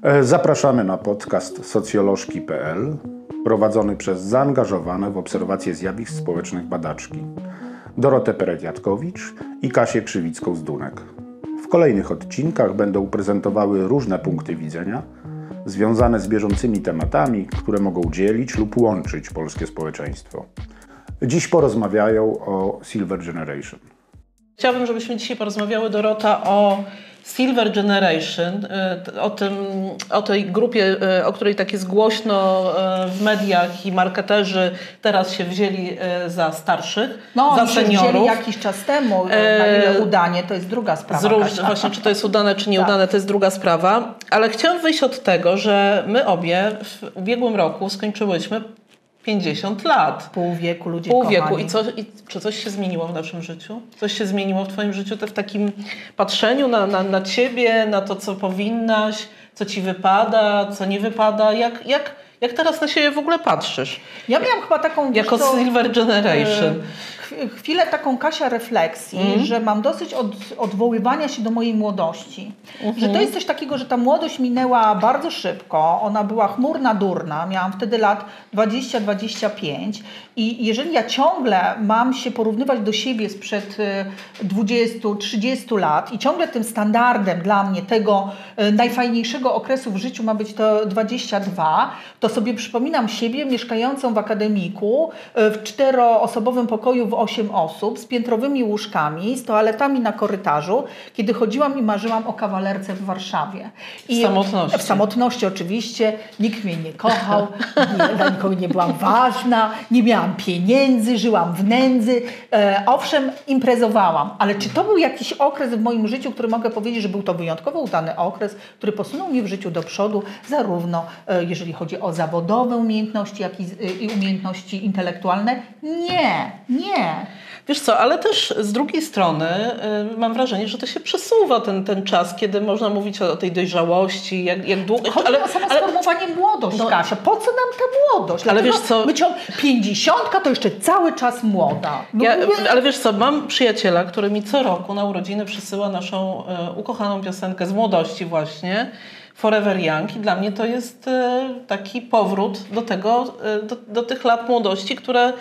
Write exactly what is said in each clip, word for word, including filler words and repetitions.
Zapraszamy na podcast socjolożki kropka p l prowadzony przez zaangażowane w obserwację zjawisk społecznych badaczki Dorotę Peretiatkowicz i Kasię Krzywicką z Dunek. W kolejnych odcinkach będą prezentowały różne punkty widzenia związane z bieżącymi tematami, które mogą dzielić lub łączyć polskie społeczeństwo. Dziś porozmawiają o Silver Generation. Chciałabym, żebyśmy dzisiaj porozmawiały, Dorota, o Silver Generation, o, tym, o tej grupie, o której tak jest głośno w mediach i marketerzy teraz się wzięli za starszych, no, za seniorów. Wzięli jakiś czas temu, na ile udanie, to jest druga sprawa. Róż, właśnie, czy to jest udane, czy nieudane, tak. To jest druga sprawa. Ale chciałam wyjść od tego, że my obie w ubiegłym roku skończyłyśmy pięćdziesiąt lat. Pół wieku, ludzie Pół wieku. kochani. I, co, I czy coś się zmieniło w naszym życiu? Coś się zmieniło w twoim życiu? To w takim patrzeniu na, na, na ciebie, na to, co powinnaś, co ci wypada, co nie wypada. Jak, jak, jak teraz na siebie w ogóle patrzysz? Ja miałam chyba taką... Jako to, Silver Generation. Chwilę taką, Kasia, refleksji, mm. że mam dosyć od, odwoływania się do mojej młodości. Mm-hmm. Że to jest coś takiego, że ta młodość minęła bardzo szybko. Ona była chmurna, durna. Miałam wtedy lat dwadzieścia dwadzieścia pięć. I jeżeli ja ciągle mam się porównywać do siebie sprzed dwudziestu trzydziestu lat i ciągle tym standardem dla mnie tego najfajniejszego okresu w życiu ma być to dwadzieścia dwa, to sobie przypominam siebie mieszkającą w akademiku w czteroosobowym pokoju w osiem osób, z piętrowymi łóżkami, z toaletami na korytarzu, kiedy chodziłam i marzyłam o kawalerce w Warszawie. I w samotności. W samotności oczywiście. Nikt mnie nie kochał, nie, dla nikogo nie byłam ważna, nie miałam pieniędzy, żyłam w nędzy. E, owszem, imprezowałam, ale czy to był jakiś okres w moim życiu, który mogę powiedzieć, że był to wyjątkowo udany okres, który posunął mnie w życiu do przodu, zarówno e, jeżeli chodzi o zawodowe umiejętności, jak i, i umiejętności intelektualne? Nie, nie. Wiesz co, ale też z drugiej strony y, mam wrażenie, że to się przesuwa ten, ten czas, kiedy można mówić o, o tej dojrzałości, jak, jak długo... Chodzi ale, o samo ale, sformułowanie młodość, no, Kasia. Po co nam ta młodość? Ale wiesz co... My ciąg... Pięćdziesiątka to jeszcze cały czas młoda. No, ja, mówię... Ale wiesz co, mam przyjaciela, który mi co roku na urodziny przysyła naszą y, ukochaną piosenkę z młodości właśnie, Forever Young, i dla mnie to jest y, taki powrót do tego, y, do, do tych lat młodości, które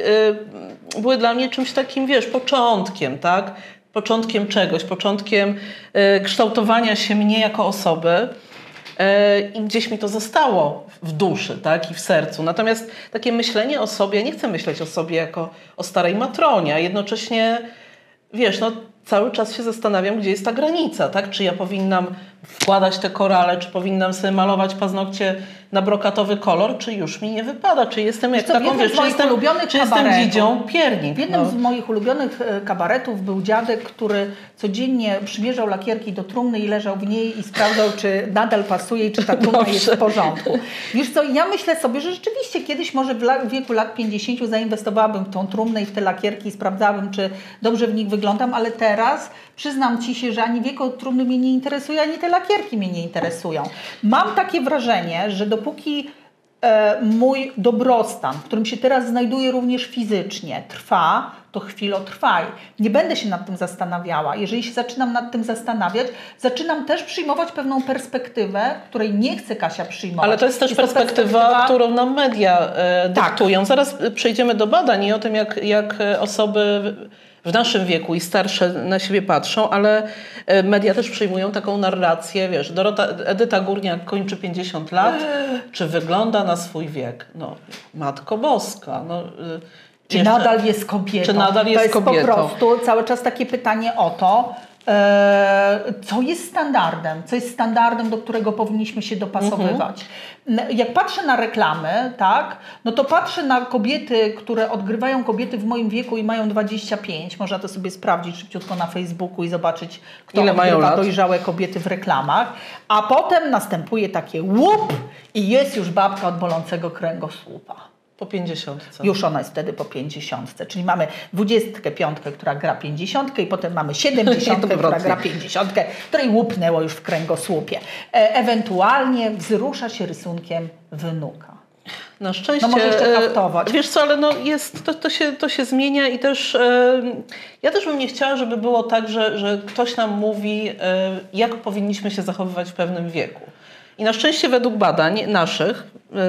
y, były dla mnie czymś takim, wiesz, początkiem, tak? Początkiem czegoś, początkiem y, kształtowania się mnie jako osoby. I gdzieś mi to zostało w duszy, tak, i w sercu. Natomiast takie myślenie o sobie, ja nie chcę myśleć o sobie jako o starej matronie, a jednocześnie, wiesz, no cały czas się zastanawiam, gdzie jest ta granica, tak? Czy ja powinnam wkładać te korale, czy powinnam sobie malować paznokcie na brokatowy kolor, czy już mi nie wypada, czy jestem jak co, taką, wiesz, czy jestem, czy jestem Dzidzią Piernik. W jednym no. z moich ulubionych kabaretów był dziadek, który codziennie przymierzał lakierki do trumny i leżał w niej i sprawdzał, czy nadal pasuje i czy ta trumna jest w porządku. Wiesz co, ja myślę sobie, że rzeczywiście kiedyś może w wieku lat pięćdziesięciu zainwestowałabym w tą trumnę i w te lakierki i sprawdzałabym, czy dobrze w nich wyglądam, ale teraz przyznam ci się, że ani wiek trumny mnie nie interesuje, ani te lakierki mnie nie interesują. Mam takie wrażenie, że dopóki e, mój dobrostan, w którym się teraz znajduję również fizycznie, trwa, to chwilotrwaj. Nie będę się nad tym zastanawiała. Jeżeli się zaczynam nad tym zastanawiać, zaczynam też przyjmować pewną perspektywę, której nie chce Kasia przyjmować. Ale to jest też jest perspektywa, perspektywa, którą nam media e, dyktują. Tak. Zaraz przejdziemy do badań i o tym, jak, jak osoby w naszym wieku i starsze na siebie patrzą, ale media też przyjmują taką narrację, wiesz, Dorota, Edyta Górniak kończy pięćdziesiąt lat, czy wygląda na swój wiek? No, Matko Boska, no... Czy jeszcze, nadal jest kobietą? Czy nadal jest to jest kobietą? Po prostu cały czas takie pytanie o to, co jest standardem, co jest standardem, do którego powinniśmy się dopasowywać. Mhm. Jak patrzę na reklamy, tak, no to patrzę na kobiety, które odgrywają kobiety w moim wieku i mają dwadzieścia pięć. Można to sobie sprawdzić szybciutko na Facebooku i zobaczyć, kto Ile odgrywa mają dojrzałe kobiety w reklamach. A potem następuje takie łup i jest już babka od bolącego kręgosłupa. Po pięćdziesiątce. Już ona jest wtedy po pięćdziesiątce. Czyli mamy dwudziestkę piątkę, która gra pięćdziesiątkę i potem mamy siedemdziesiątkę, która gra pięćdziesiątkę, której łupnęło już w kręgosłupie. E, ewentualnie wzrusza się rysunkiem wnuka. Na szczęście. No może jeszcze haftować. Wiesz co, ale no jest, to, to, się, to się zmienia i też e, ja też bym nie chciała, żeby było tak, że, że ktoś nam mówi, e, jak powinniśmy się zachowywać w pewnym wieku. I na szczęście według badań naszych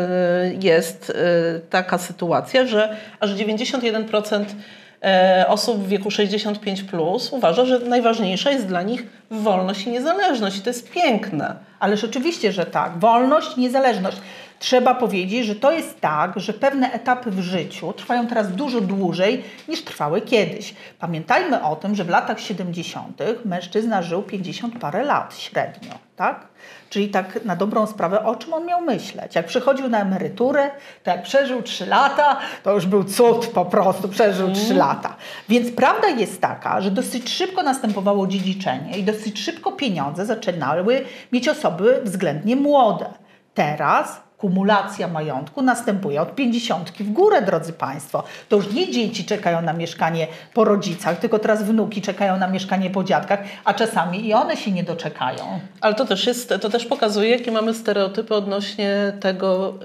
jest taka sytuacja, że aż dziewięćdziesiąt jeden procent osób w wieku sześćdziesiąt pięć plus uważa, że najważniejsza jest dla nich wolność i niezależność. I to jest piękne. Ależ oczywiście, że tak. Wolność, niezależność. Trzeba powiedzieć, że to jest tak, że pewne etapy w życiu trwają teraz dużo dłużej niż trwały kiedyś. Pamiętajmy o tym, że w latach siedemdziesiątych mężczyzna żył pięćdziesiąt parę lat średnio, tak? Czyli tak na dobrą sprawę, o czym on miał myśleć? Jak przychodził na emeryturę, to jak przeżył trzy lata, to już był cud po prostu, przeżył trzy mm. lata. Więc prawda jest taka, że dosyć szybko następowało dziedziczenie i dosyć szybko pieniądze zaczynały mieć osoby względnie młode. Teraz kumulacja majątku następuje od pięćdziesiątki w górę, drodzy Państwo. To już nie dzieci czekają na mieszkanie po rodzicach, tylko teraz wnuki czekają na mieszkanie po dziadkach, a czasami i one się nie doczekają. Ale to też jest, to też pokazuje, jakie mamy stereotypy odnośnie tego,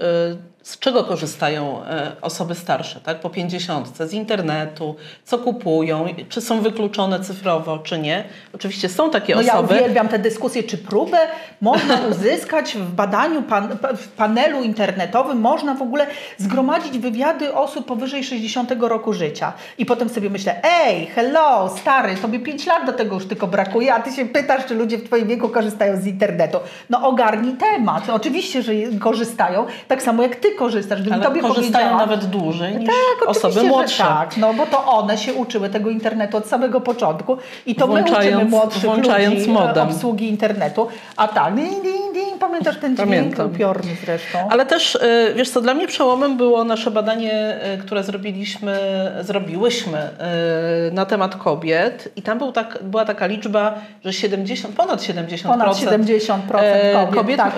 z czego korzystają osoby starsze, tak? Po pięćdziesiątce, z internetu, co kupują, czy są wykluczone cyfrowo, czy nie. Oczywiście są takie no osoby. Ja uwielbiam tę dyskusję, czy próbę można uzyskać w badaniu, pan, w panelu internetowym, można w ogóle zgromadzić wywiady osób powyżej sześćdziesiątego roku życia. I potem sobie myślę, ej, hello, stary, tobie pięć lat do tego już tylko brakuje, a ty się pytasz, czy ludzie w twoim wieku korzystają z internetu. No ogarnij temat. Oczywiście, że korzystają, tak samo jak ty korzystasz. Ale tobie korzystają nawet dłużej niż tak, osoby młodsze. Tak, no bo to one się uczyły tego internetu od samego początku i to my uczymy młodszych włączając ludzi modem. obsługi internetu. A tak, ding, ding, ding, pamiętasz ten dźwięk upiorny zresztą. Ale też, wiesz co, dla mnie przełomem było nasze badanie, które zrobiliśmy, zrobiłyśmy na temat kobiet i tam był tak, była taka liczba, że siedemdziesiąt, ponad siedemdziesiąt procent, ponad siedemdziesiąt procent kobiet, kobiet tak.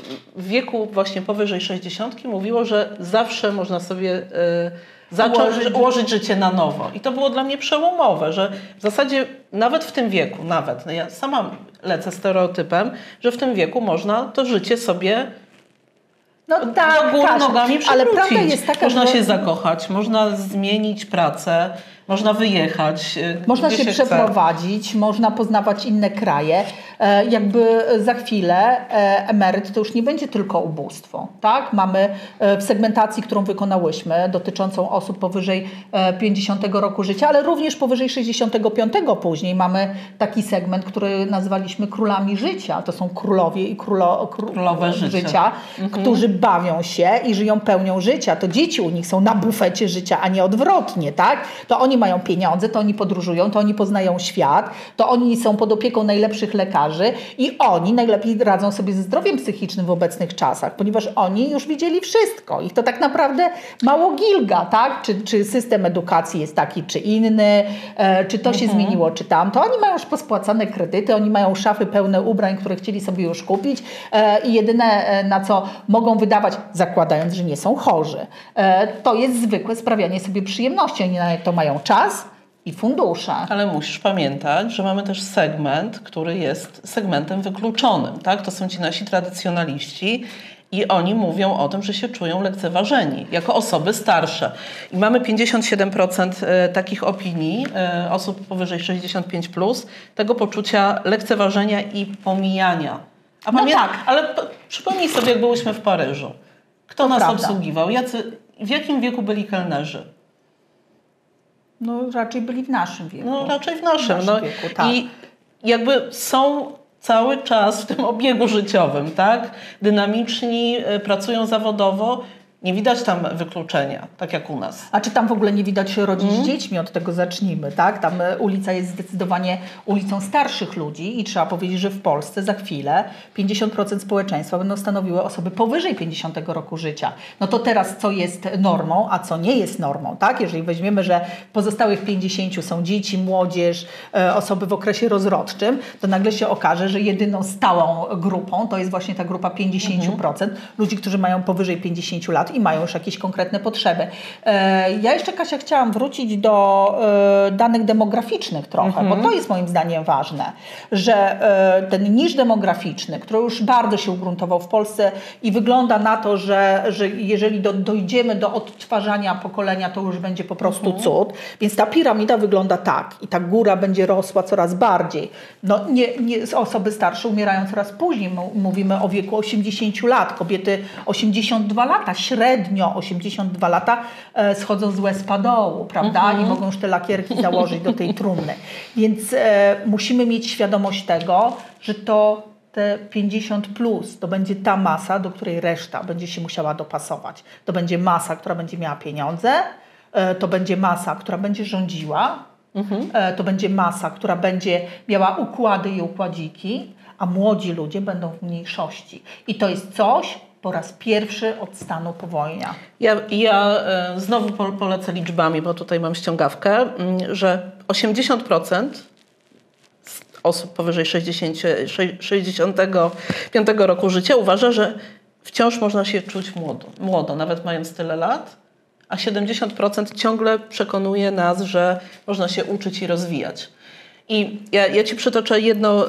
w wieku właśnie powyżej sześćdziesiątki mówiło, że zawsze można sobie zacząć ułożyć. ułożyć życie na nowo. I to było dla mnie przełomowe, że w zasadzie nawet w tym wieku, nawet, no ja sama lecę stereotypem, że w tym wieku można to życie sobie no tak, do góry nogami przywrócić. Ale prawda jest taka, można że... się zakochać, można zmienić pracę, można wyjechać. Można się, się przeprowadzić, chce. Można poznawać inne kraje. E, jakby za chwilę e, emeryt to już nie będzie tylko ubóstwo. Tak? Mamy e, w segmentacji, którą wykonałyśmy, dotyczącą osób powyżej e, pięćdziesiątego roku życia, ale również powyżej sześćdziesiątego piątego później mamy taki segment, który nazwaliśmy królami życia. To są królowie i królo, kró, królowe życia, życia mhm. którzy bawią się i żyją pełnią życia. To dzieci u nich są na bufecie życia, a nie odwrotnie. Tak? To oni mają pieniądze, to oni podróżują, to oni poznają świat, to oni są pod opieką najlepszych lekarzy i oni najlepiej radzą sobie ze zdrowiem psychicznym w obecnych czasach, ponieważ oni już widzieli wszystko. Ich to tak naprawdę mało gilga, tak? Czy, czy system edukacji jest taki, czy inny, e, czy to mhm. się zmieniło, czy tamto. Oni mają już pospłacane kredyty, oni mają szafy pełne ubrań, które chcieli sobie już kupić e, i jedyne, e, na co mogą wydawać, zakładając, że nie są chorzy, e, to jest zwykłe sprawianie sobie przyjemności. Oni na to mają czas i fundusze. Ale musisz pamiętać, że mamy też segment, który jest segmentem wykluczonym. Tak? To są ci nasi tradycjonaliści i oni mówią o tym, że się czują lekceważeni jako osoby starsze. I mamy pięćdziesiąt siedem procent takich opinii osób powyżej sześćdziesiąt pięć plus, tego poczucia lekceważenia i pomijania. A no pamię- tak. Ale p- przypomnij sobie, jak byłyśmy w Paryżu. Kto to nas prawda. obsługiwał? Jacy, w jakim wieku byli kelnerzy? No raczej byli w naszym wieku. No raczej w naszym. W naszym no. wieku, tak. I jakby są cały czas w tym obiegu życiowym, tak? Dynamiczni, pracują zawodowo. Nie widać tam wykluczenia, tak jak u nas. A czy tam w ogóle nie widać rodzic Mm. z dziećmi? Od tego zacznijmy, tak? Tam ulica jest zdecydowanie ulicą starszych ludzi i trzeba powiedzieć, że w Polsce za chwilę pięćdziesiąt procent społeczeństwa będą stanowiły osoby powyżej pięćdziesiątego roku życia. No to teraz co jest normą, a co nie jest normą, tak? Jeżeli weźmiemy, że pozostałych pięćdziesięciu są dzieci, młodzież, e, osoby w okresie rozrodczym, to nagle się okaże, że jedyną stałą grupą to jest właśnie ta grupa pięćdziesiąt procent mm-hmm. ludzi, którzy mają powyżej pięćdziesięciu lat. i mają już jakieś konkretne potrzeby. Ja jeszcze, Kasia, chciałam wrócić do danych demograficznych trochę, mhm. bo to jest moim zdaniem ważne, że ten niż demograficzny, który już bardzo się ugruntował w Polsce i wygląda na to, że, że jeżeli do, dojdziemy do odtwarzania pokolenia, to już będzie po prostu mhm. cud. Więc ta piramida wygląda tak i ta góra będzie rosła coraz bardziej. No, nie, nie, osoby starsze umierają coraz później. Mówimy o wieku osiemdziesięciu lat. Kobiety osiemdziesiąt dwa lata, średnio osiemdziesiąt dwa lata e, schodzą z łez padołu, prawda? Mhm. I mogą już te lakierki założyć do tej trumny. Więc e, musimy mieć świadomość tego, że to te pięćdziesiąt plus to będzie ta masa, do której reszta będzie się musiała dopasować. To będzie masa, która będzie miała pieniądze, e, to będzie masa, która będzie rządziła, mhm. e, to będzie masa, która będzie miała układy i układziki, a młodzi ludzie będą w mniejszości. I to jest coś po raz pierwszy od stanu powojnia. Ja, ja e, znowu po, polecę liczbami, bo tutaj mam ściągawkę, m, że osiemdziesiąt procent osób powyżej sześćdziesiątego piątego roku życia uważa, że wciąż można się czuć młodo, młodo, nawet mając tyle lat, a siedemdziesiąt procent ciągle przekonuje nas, że można się uczyć i rozwijać. I ja, ja Ci przytoczę jedno,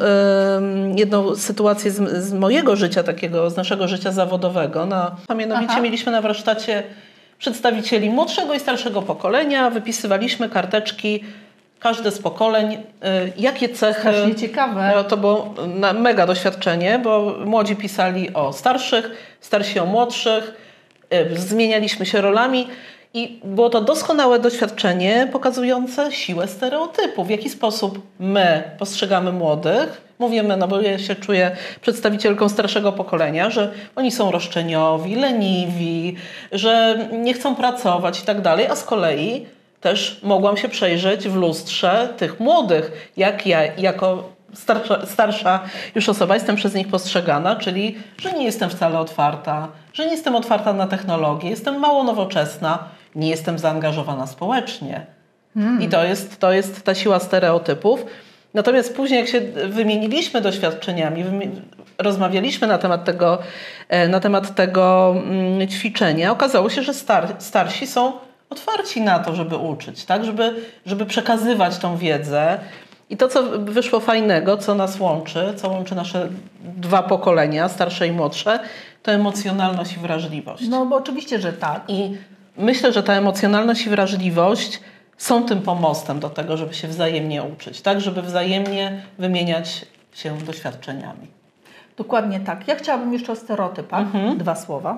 jedną sytuację z, z mojego życia, takiego, z naszego życia zawodowego. Na, a mianowicie Aha. mieliśmy na warsztacie przedstawicieli młodszego i starszego pokolenia, wypisywaliśmy karteczki, każde z pokoleń, jakie cechy... Strasznie ciekawe. No, to było mega doświadczenie, bo młodzi pisali o starszych, starsi o młodszych, zmienialiśmy się rolami. I było to doskonałe doświadczenie pokazujące siłę stereotypu. W jaki sposób my postrzegamy młodych. Mówimy, no bo ja się czuję przedstawicielką starszego pokolenia, że oni są roszczeniowi, leniwi, że nie chcą pracować i tak dalej, a z kolei też mogłam się przejrzeć w lustrze tych młodych, jak ja jako starsza, starsza już osoba jestem przez nich postrzegana, czyli że nie jestem wcale otwarta, że nie jestem otwarta na technologię, jestem mało nowoczesna, nie jestem zaangażowana społecznie. Hmm. I to jest, to jest ta siła stereotypów. Natomiast później, jak się wymieniliśmy doświadczeniami, rozmawialiśmy na temat tego, na temat tego ćwiczenia, okazało się, że star, starsi są otwarci na to, żeby uczyć, tak? żeby, żeby przekazywać tą wiedzę. I to, co wyszło fajnego, co nas łączy, co łączy nasze dwa pokolenia, starsze i młodsze, to emocjonalność i wrażliwość. No bo oczywiście, że tak. I myślę, że ta emocjonalność i wrażliwość są tym pomostem do tego, żeby się wzajemnie uczyć, tak? Żeby wzajemnie wymieniać się doświadczeniami. Dokładnie tak. Ja chciałabym jeszcze o stereotypach, mhm. dwa słowa.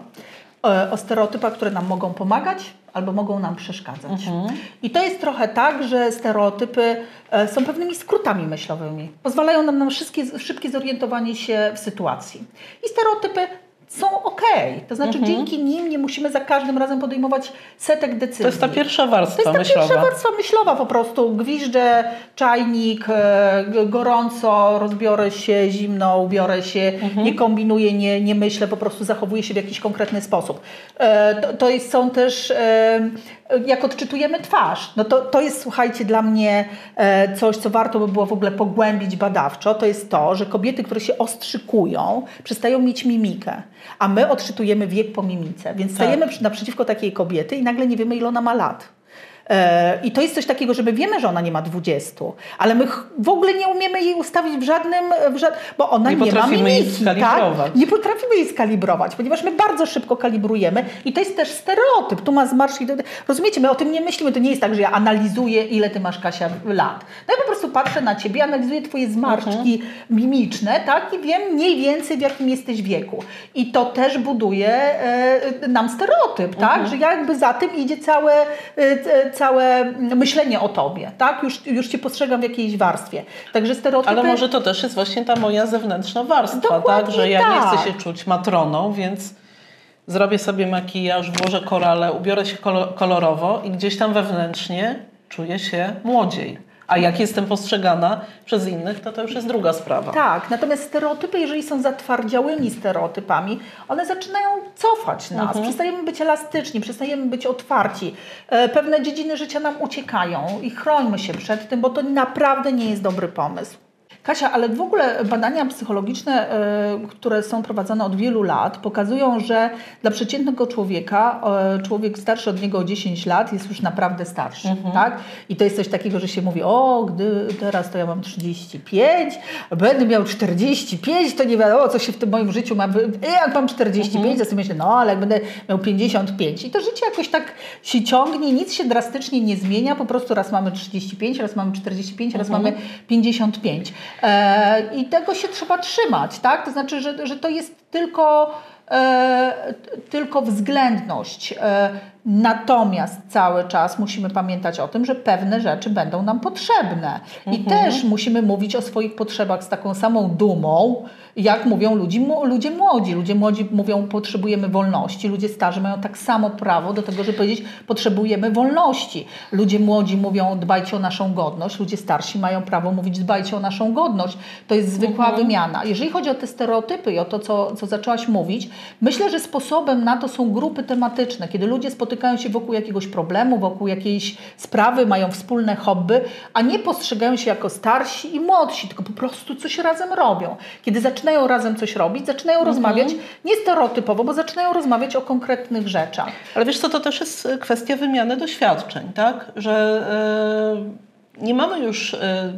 O stereotypach, które nam mogą pomagać albo mogą nam przeszkadzać. Mhm. I to jest trochę tak, że stereotypy są pewnymi skrótami myślowymi. Pozwalają nam na szybkie, szybkie zorientowanie się w sytuacji. I stereotypy są okej. Okay. To znaczy mhm. dzięki nim nie musimy za każdym razem podejmować setek decyzji. To jest ta pierwsza warstwa myślowa. To jest ta myślowa. pierwsza warstwa myślowa po prostu. Gwiżdżę, czajnik, gorąco, rozbiorę się, zimno, ubiorę się, mhm. nie kombinuję, nie, nie myślę, po prostu zachowuję się w jakiś konkretny sposób. To, to jest, są też... Jak odczytujemy twarz, no to, to jest, słuchajcie, dla mnie coś, co warto by było w ogóle pogłębić badawczo, to jest to, że kobiety, które się ostrzykują, przestają mieć mimikę, a my odczytujemy wiek po mimice, więc tak. stajemy naprzeciwko takiej kobiety i nagle nie wiemy, ile ona ma lat. I to jest coś takiego, że my wiemy, że ona nie ma dwudziestu, ale my w ogóle nie umiemy jej ustawić w żadnym, w żad... bo ona nie, nie ma mimiki. Jej skalibrować. Tak? Nie potrafimy jej skalibrować, ponieważ my bardzo szybko kalibrujemy i to jest też stereotyp. Tu ma zmarszczki. Rozumiecie, my o tym nie myślimy. To nie jest tak, że ja analizuję, ile ty masz, Kasia, lat. No ja po prostu patrzę na ciebie, analizuję twoje zmarszczki mhm. mimiczne, tak? I wiem mniej więcej, w jakim jesteś wieku. I to też buduje e, nam stereotyp, mhm. tak? Że jakby za tym idzie całe e, całe myślenie o tobie, tak? Już, już cię postrzegam w jakiejś warstwie. Także stereotypy... Ale może to też jest właśnie ta moja zewnętrzna warstwa, tak? Że ja tak. nie chcę się czuć matroną, więc zrobię sobie makijaż, włożę korale, ubiorę się kolorowo i gdzieś tam wewnętrznie czuję się młodziej. A jak jestem postrzegana przez innych, to to już jest druga sprawa. Tak, natomiast stereotypy, jeżeli są zatwardziałymi stereotypami, one zaczynają cofać nas. Mhm. Przestajemy być elastyczni, przestajemy być otwarci. Pewne dziedziny życia nam uciekają i chrońmy się przed tym, bo to naprawdę nie jest dobry pomysł. Kasia, ale w ogóle badania psychologiczne, y, które są prowadzone od wielu lat, pokazują, że dla przeciętnego człowieka, y, człowiek starszy od niego o dziesięć lat jest już naprawdę starszy. Mhm. Tak? I to jest coś takiego, że się mówi, o, gdy teraz to ja mam trzydzieści pięć, będę miał czterdzieści pięć, to nie wiadomo, co się w tym moim życiu ma... Jak mam czterdzieści pięć, mhm. to sobie myślę, no ale jak będę miał pięćdziesiąt pięć. I to życie jakoś tak się ciągnie, nic się drastycznie nie zmienia, po prostu raz mamy trzydzieści pięć, raz mamy czterdzieści pięć, raz mhm. mamy pięćdziesiąt pięć. E, I tego się trzeba trzymać, tak? To znaczy, że, że to jest tylko, e, tylko względność. E, natomiast cały czas musimy pamiętać o tym, że pewne rzeczy będą nam potrzebne. I mhm. też musimy mówić o swoich potrzebach z taką samą dumą, jak mówią ludzi, ludzie młodzi. Ludzie młodzi mówią, potrzebujemy wolności. Ludzie starzy mają tak samo prawo do tego, żeby powiedzieć, potrzebujemy wolności. Ludzie młodzi mówią, dbajcie o naszą godność. Ludzie starsi mają prawo mówić, dbajcie o naszą godność. To jest zwykła mhm. wymiana. Jeżeli chodzi o te stereotypy i o to, co, co zaczęłaś mówić, myślę, że sposobem na to są grupy tematyczne. Kiedy ludzie spotykają się wokół jakiegoś problemu, wokół jakiejś sprawy, mają wspólne hobby, a nie postrzegają się jako starsi i młodsi, tylko po prostu coś razem robią. Kiedy zaczynają zaczynają razem coś robić, zaczynają mhm. rozmawiać nie stereotypowo, bo zaczynają rozmawiać o konkretnych rzeczach. Ale wiesz co, to też jest kwestia wymiany doświadczeń, tak? Że yy, nie mamy już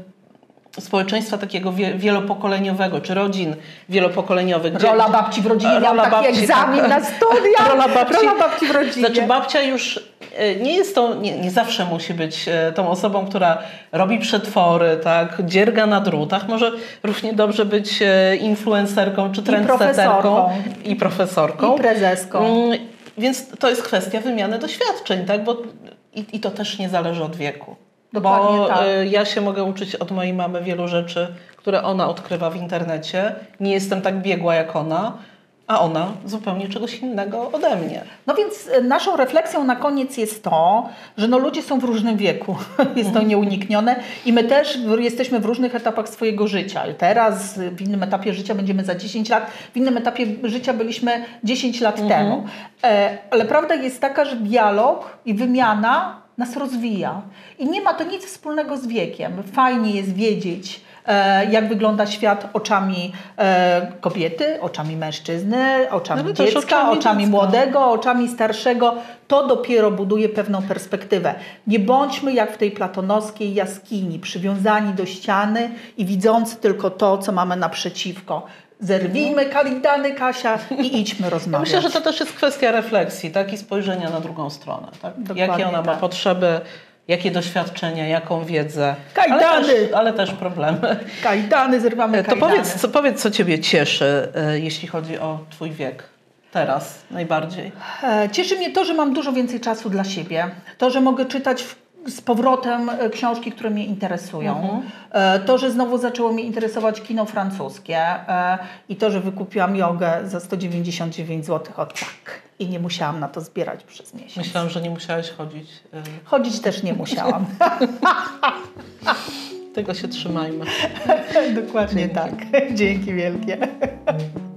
yy, społeczeństwa takiego wie, wielopokoleniowego, czy rodzin wielopokoleniowych. Gdzie, rola babci w rodzinie, rola taki babci, egzamin tak, na studia, rola babci, rola babci w rodzinie. Znaczy babcia już nie jest to, nie, nie zawsze musi być tą osobą, która robi przetwory, tak, dzierga na drutach. Może równie dobrze być influencerką czy trendsetterką. I profesorką. I prezeską. Więc to jest kwestia wymiany doświadczeń, tak, bo i, i to też nie zależy od wieku. Dokładnie bo tak. ja się mogę uczyć od mojej mamy wielu rzeczy, które ona odkrywa w internecie. Nie jestem tak biegła jak ona, a ona zupełnie czegoś innego ode mnie. No więc naszą refleksją na koniec jest to, że no ludzie są w różnym wieku. Jest to nieuniknione i my też jesteśmy w różnych etapach swojego życia. Teraz w innym etapie życia będziemy za dziesięć lat, w innym etapie życia byliśmy dziesięć lat mhm. temu. Ale prawda jest taka, że dialog i wymiana nas rozwija. I nie ma to nic wspólnego z wiekiem. Fajnie jest wiedzieć, jak wygląda świat oczami kobiety, oczami mężczyzny, oczami no, dziecka, oczami, oczami dziecka. młodego, oczami starszego. To dopiero buduje pewną perspektywę. Nie bądźmy jak w tej platonowskiej jaskini, przywiązani do ściany i widzący tylko to, co mamy naprzeciwko. Zerwijmy kaligdany, Kasia, i idźmy rozmawiać. Ja myślę, że to też jest kwestia refleksji, tak? I spojrzenia na drugą stronę. Tak? Jakie ona ma tak. potrzeby, jakie doświadczenia, jaką wiedzę, kajdany. Ale, też, ale też problemy. Kajdany, zerwamy kajdany. To powiedz, co, powiedz, co Ciebie cieszy, jeśli chodzi o Twój wiek. Teraz najbardziej. Cieszy mnie to, że mam dużo więcej czasu dla siebie. To, że mogę czytać w z powrotem książki, które mnie interesują. Mhm. To, że znowu zaczęło mnie interesować kino francuskie i to, że wykupiłam jogę za sto dziewięćdziesiąt dziewięć złotych, o tak. I nie musiałam na to zbierać przez miesiąc. Myślałam, że nie musiałaś chodzić. Chodzić też nie musiałam. Tego się trzymajmy. Dokładnie Dzięki. tak. Dzięki wielkie.